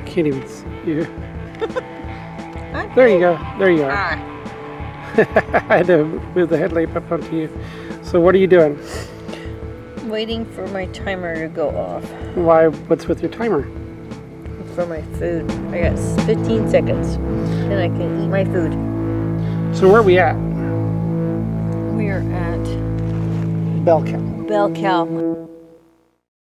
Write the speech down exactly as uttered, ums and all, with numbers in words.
can't even see you. There you go. There you are. Ah. I had to move the headlamp up onto you. So what are you doing? Waiting for my timer to go off. Why? What's with your timer? For my food. I got fifteen seconds. Then I can eat my food. So where are we at? We're at Bell Cow. Bell Cow.